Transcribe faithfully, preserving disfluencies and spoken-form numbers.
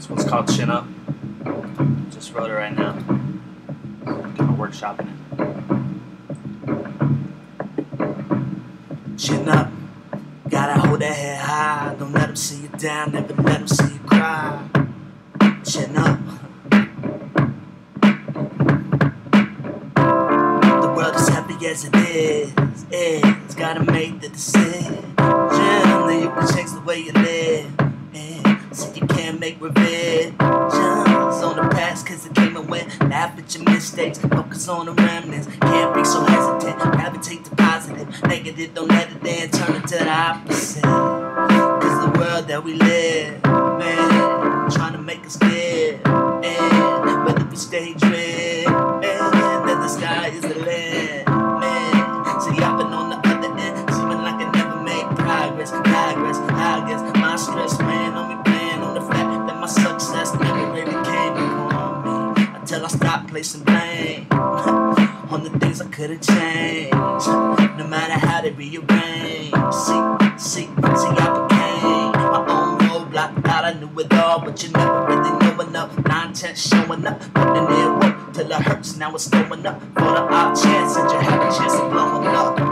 This one's called Chin Up. Just wrote it right now. Kind of workshopping it. Chin up. Gotta hold that head high. Don't let them see you down. Never let them see you cry. Chin up. The world is happy as it is. It's gotta make the decision. Then you can change the way you live. So you can't make revenge on the past, cause it came and went. Laugh at your mistakes, focus on the remnants. Can't be so hesitant, gravitate to positive. Negative, don't let it in, turn it to the opposite. Cause the world that we live, man, trying to make us live. And whether we stay driven, then the sky is the limit, man. See, I've been on the other end, seeming like I never made progress. Progress, I guess my stress ran on me. Success never really came upon me until I stopped placing blame on the things I couldn't change, no matter how they rearrange. See, see, see, I became my own roadblock. Thought I knew it all, but you never really know enough. Nonsense showing up, putting in work till it hurts. Now it's going up for the odd chance that you have a chance of blowing up.